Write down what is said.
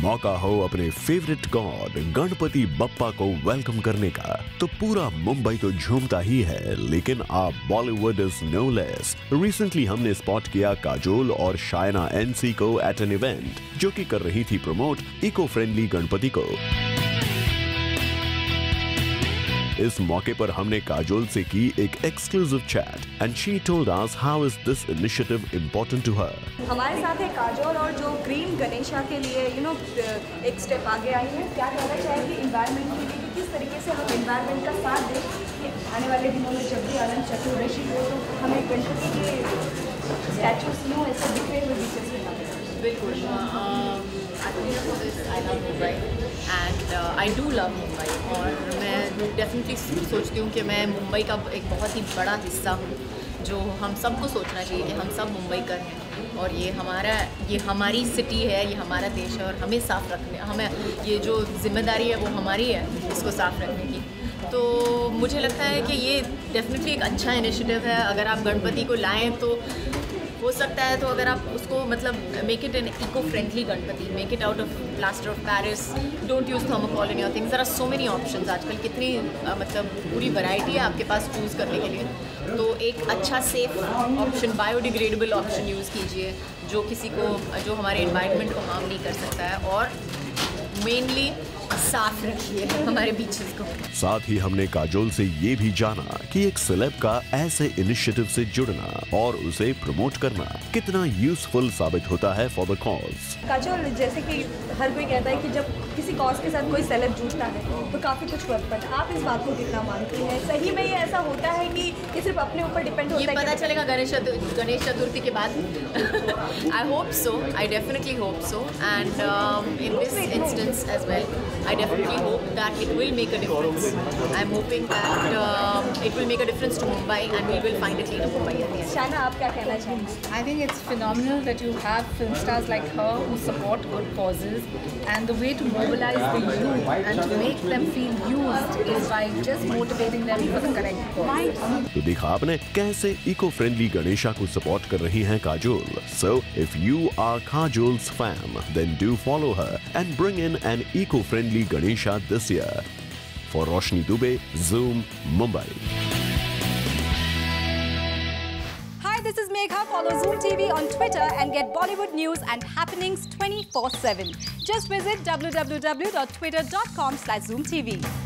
मौका हो अपने फेवरेट गॉड गणपति बप्पा को वेलकम करने का, तो पूरा मुंबई तो झूमता ही है, लेकिन आप Bollywood is no less. Recently हमने स्पॉट किया काजोल और शायना एनसी को एट एन इवेंट जो कि कर रही थी प्रमोट इको फ्रेंडली गणपति को। इस मौके पर हमने काजोल से की एक exclusive chat and she told us how is this initiative important to her. हमारे साथ है काजोल और जो ग्रीन गणेशा के लिए एक स्टेप आगे आई है। क्या कहना चाहेंगे एनवायरनमेंट के लिए, किस तरीके से हम एनवायरनमेंट का साथ दें आने वाले दिनों में जब भी आनंद चतुर्दशी हो तो हमें गणपति के स्टैचूज ऐसे दिख रहे हुए बीचेस में। बिल्कुल, I love Mumbai and I do love Mumbai और मैं डेफिनेटली सोचती हूँ कि मैं मुंबई का एक बहुत ही बड़ा हिस्सा हूँ, जो हम सबको सोचना चाहिए कि हम सब मुंबई कर हैं और ये हमारी सिटी है, ये हमारा देश है और हमें साफ़ रखने, हमें ये जो जिम्मेदारी है वो हमारी है इसको साफ़ रखने की। तो मुझे लगता है कि ये डेफिनेटली एक अच्छा इनिशिएटिव है। अगर आप गणपति को लाएँ तो हो सकता है, तो अगर आप उसको make it an eco friendly Ganpati, make it out of plaster of Paris, don't use thermocol in your things. There are so many options, आजकल कितनी पूरी वैरायटी है आपके पास चूज़ करने के लिए। तो एक अच्छा safe option, biodegradable option use कीजिए जो हमारे एनवायरनमेंट को हार्म नहीं कर सकता है, और मेनली साफ रखिए हमारे बीचेस को। साथ ही हमने काजोल से ये भी जाना कि एक सेलेब का ऐसे इनिशिएटिव से जुड़ना और उसे प्रमोट करना कितना यूजफुल साबित होता है फॉर द कॉज। काजोल, जैसे कि हर कोई कहता है कि जब किसी कॉज के साथ कोई सेलेब जुड़ता है तो काफ़ी कुछ वर्क करता है। आप इस बात को कितना मानती हैं? सही में ये ऐसा होता है कि ये सिर्फ अपने ऊपर डिपेंड होता है? ये पता चलेगा गणेश चतुर्थी के बाद। I hope so, I definitely hope so, and in this instance as well I definitely hope that it will make a difference. I'm hoping that it will make a difference to Mumbai and we will find a cleaner Mumbai at the end. Shaina, आप क्या कहना चाहेंगे? I think it's phenomenal that you have film stars like her who support good causes, and the way to mobilize the youth and to make them feel used is by just motivating them for the correct cause. तो देखा आपने कैसे eco friendly Ganesha को support कर रही हैं Kajol. So if you are Kajol's fan, then do follow her and bring in an eco-friendly Ganesha this year. For Roshni Dubey, Zoom, Mumbai. Hi, this is Megha. Follow Zoom TV on Twitter and get Bollywood news and happenings 24/7. Just visit www.twitter.com/ZoomTV.